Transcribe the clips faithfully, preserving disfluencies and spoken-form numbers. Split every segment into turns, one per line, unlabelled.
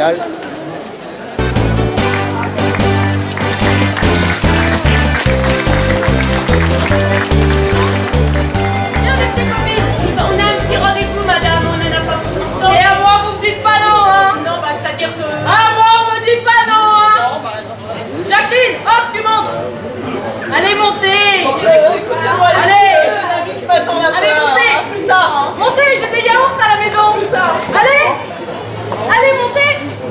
Pascal.
Allez, montez!
Écoutez-moi, allez! J'ai une amie qui m'attend là-bas.
Allez, montez!
À plus tard, hein.
Montez, j'ai des yaourts à la maison!
Plus tard.
Allez! Allez, montez!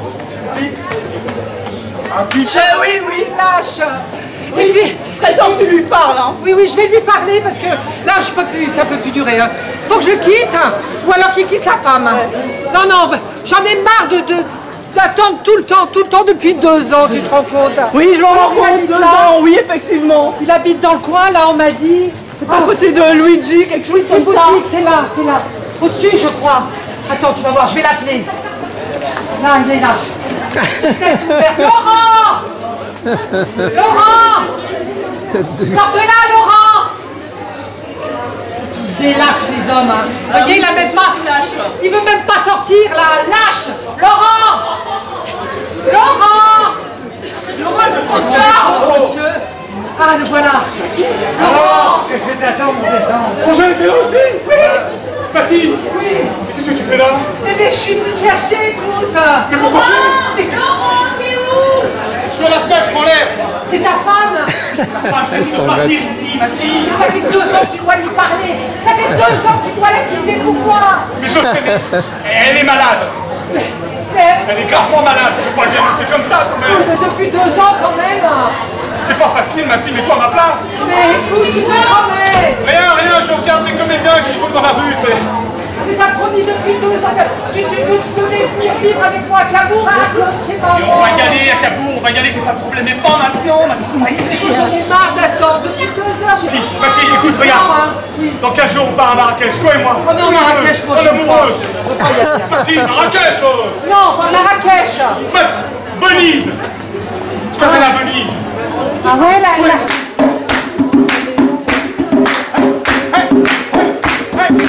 Un pitch. Eh oui, oui!
Lâche.
Oui,
Et puis,
il serait temps que tu lui parles, hein.
oui, oui, je vais lui parler parce que là, je peux plus, ça peut plus durer. Hein. Faut que je le quitte, hein. Ou alors qu'il quitte sa femme. Hein. Non, non, j'en ai marre de, de d'attendre tout le temps, tout le temps depuis deux ans, tu te rends compte?
Oui, je m'en rends
Il
compte,
habite
deux
là.
ans, oui, effectivement.
Il habite dans le coin, là, on m'a dit.
C'est pas à côté de Luigi, quelque chose
C'est
comme ça.
boutique, c'est là, c'est là. Au-dessus, je crois. Attends, tu vas voir, je vais l'appeler. Là, il est là. C'est ouvert. Laurent! Laurent! Sors de là, Laurent! Des lâches, les hommes. Hein. Vous voyez, il a même pas. Il veut même pas sortir, là. Lâche! Laurent! Laurent! Laurent, bonsoir, monsieur. Ah, le voilà. Laurent!
Qu'est-ce que t'attends, mon descend?
Roger était là aussi?
Oui!
Fatih,
Oui!
qu'est-ce que tu fais là?
Eh bien, je suis venue te chercher, écoute.
Mais pourquoi?
Mais c'est...
Laurent, tu es où?
Je suis à la fenêtre, je m'enlève.
C'est ta femme!
Ah, je t'ai dit de partir ici, Mathilde.
Ça fait deux ans que tu dois lui parler! Ça fait deux ans que tu dois la quitter, pourquoi?
Mais je sais, mais elle est malade.
Mais,
Elle est gravement malade. Je peux pas le dire, c'est comme ça quand même.
mais depuis deux ans quand même!
C'est pas facile, Mathilde, mets-toi à ma place.
Mais écoute, tu me promets!
Rien, rien, je regarde les comédiens qui jouent dans la rue, c'est...
Mais t'as promis depuis deux ans que tu, tu, tu devais venir vivre avec moi à Cabourg, à Arcos, je sais pas.
Et on va y aller à Cabourg, on va y aller, c'est pas le problème. Mais pas maintenant, Mathilde, on va ici.
J'en ai marre d'attendre, depuis deux heures, j'ai
Mathilde,
pas...
Mathilde, écoute,
Non,
regarde.
hein, oui.
Dans quinze jours, on part à Marrakech, toi et moi.
Oh non, Marrakech, moi, je
je amoureux.
peux pas y aller.
Mathilde, Marrakech oh.
Non, pas Marrakech!
Ma- Venise. Je t'amène à Venise.
Ah ouais, là, là...
Hey, hey, hey.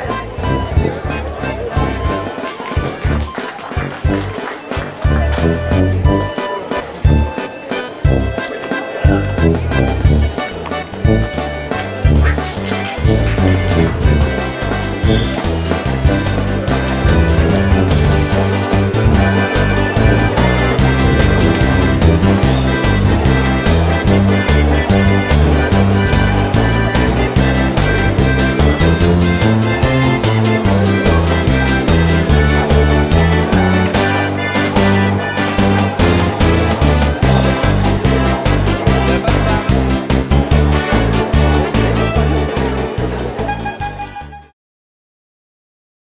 Thank you.